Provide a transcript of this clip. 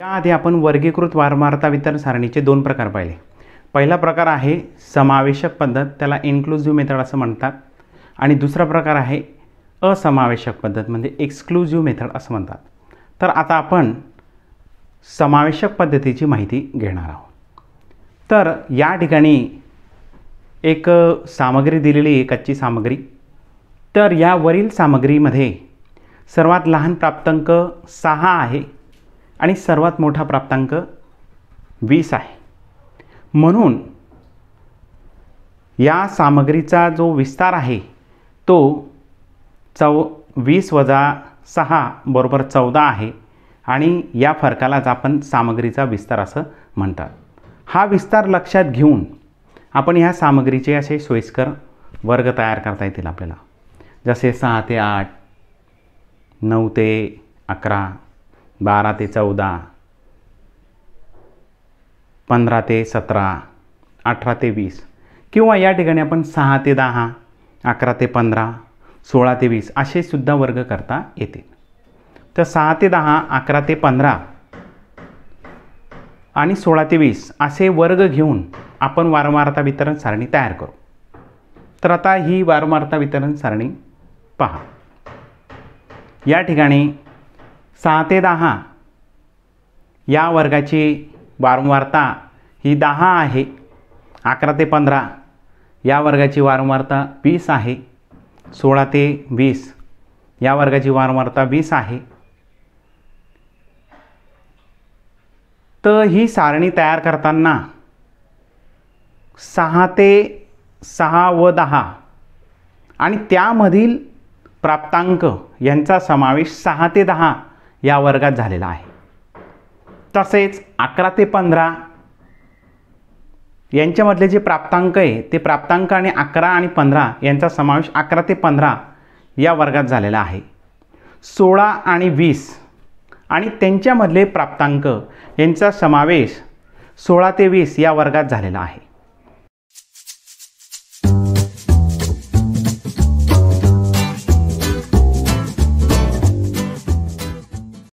त्याआधी आपण वर्गीकृत वारंवारता वितरण सारणीचे दोन प्रकार पाहिले। पहिला प्रकार आहे समावेशक पद्धत, त्याला इन्क्लुझिव्ह मेथड असं म्हणतात, आणि दुसरा प्रकार आहे असमावेशक पद्धत म्हणजे एक्सक्लुझिव्ह मेथड असं म्हणतात। तर आता आपण समावेशक पद्धतीची माहिती घेणार आहोत। तर या ठिकाणी एक सामग्री दिलेली आहे, कच्ची सामग्री। तर या वरील सामग्रीमध्ये सर्वात लहान प्राप्तांक 6 आहे आणि सर्वात मोठा प्राप्तांक 20 आहे। म्हणून या सामग्रीचा जो विस्तार आहे तो 20 - 6 = 14 आहे आणि या फरकालाच आपण सामग्रीचा विस्तार असं म्हणतात। हा विस्तार लक्षात घेऊन आपण ह्या सामग्रीचे असे सोयीस्कर वर्ग तयार करता येतील आपल्याला, जसे 6 ते 8, 9 ते 11, 12 ते 14, 15 ते 17, 18 ते 20, किंवा या ठिकाणी आपण 6 ते 10, 11 ते 15, 16 ते 20 असे सुद्धा वर्ग करता येतील। तर 6 ते 10, 11 ते 15 आणि 16 ते 20 असे वर्ग घेऊन आपण वारंवारता वितरण सारणी तयार करू। तर आता ही वारंवारता वितरण सारणी पहा। या ठिकाणी 6 ते 10 या वर्गाची वारंवारता ही 10 आहे। 11 ते 15 या वर्गाची वारंवारता 20 आहे। 16 ते 20 या वर्गाची वारंवारता 20 आहे। तर ही सारणी तयार करताना 6 ते 6 व 10 आणि त्यामधील प्राप्तांक यांचा समावेश 6 ते 10 या वर्गात झालेला आहे। तसेच 11 ते 15 यांच्यामधले जे प्राप्तांक आहे ते प्राप्तांक आणि 11 आणि 15 यांचा समावेश 11 ते 15 या वर्गात झालेला आहे। 16 आणि 20 आणि त्यांच्यामधले प्राप्तांक यांचा समावेश 16 ते 20 या वर्गात झालेला आहे।